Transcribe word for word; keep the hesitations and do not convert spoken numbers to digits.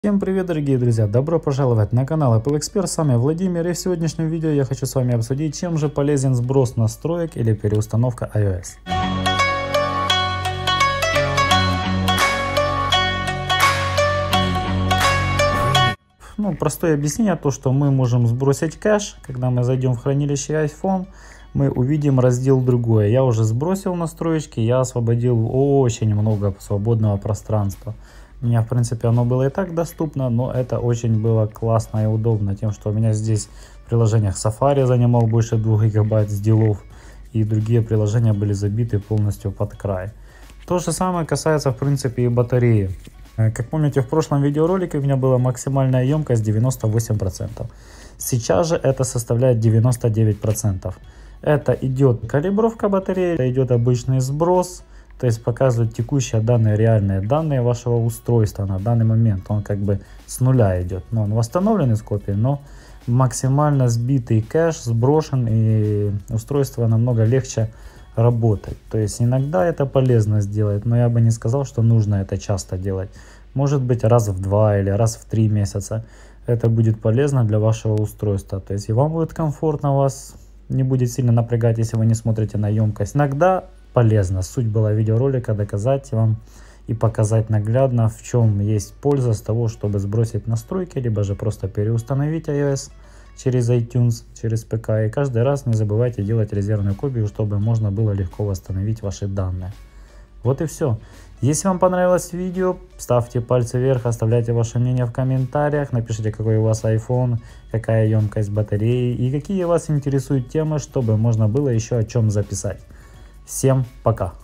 Всем привет, дорогие друзья! Добро пожаловать на канал Apple Expert, с вами Владимир, и в сегодняшнем видео я хочу с вами обсудить, чем же полезен сброс настроек или переустановка iOS. Ну, простое объяснение, то что мы можем сбросить кэш, когда мы зайдем в хранилище iPhone, мы увидим раздел другое. Я уже сбросил настроечки, я освободил очень много свободного пространства. У меня, в принципе, оно было и так доступно, но это очень было классно и удобно тем, что у меня здесь в приложениях Safari занимал больше двух гигабайт с дилов, и другие приложения были забиты полностью под край. То же самое касается, в принципе, и батареи. Как помните, в прошлом видеоролике у меня была максимальная емкость девяносто восемь процентов. Сейчас же это составляет девяносто девять процентов. Это идет калибровка батареи, это идет обычный сброс. То есть показывают текущие данные, реальные данные вашего устройства на данный момент. Он как бы с нуля идет. Но он восстановлен из копии, но максимально сбитый кэш сброшен, и устройство намного легче работать. То есть иногда это полезно сделать, но я бы не сказал, что нужно это часто делать. Может быть, раз в два или раз в три месяца. Это будет полезно для вашего устройства. То есть и вам будет комфортно, вас не будет сильно напрягать, если вы не смотрите на емкость. Иногда полезно. Суть была видеоролика доказать вам и показать наглядно, в чем есть польза с того, чтобы сбросить настройки, либо же просто переустановить iOS через iTunes, через ПК. И каждый раз не забывайте делать резервную копию, чтобы можно было легко восстановить ваши данные. Вот и все. Если вам понравилось видео, ставьте пальцы вверх, оставляйте ваше мнение в комментариях, напишите, какой у вас iPhone, какая емкость батареи и какие вас интересуют темы, чтобы можно было еще о чем записать. Всем пока!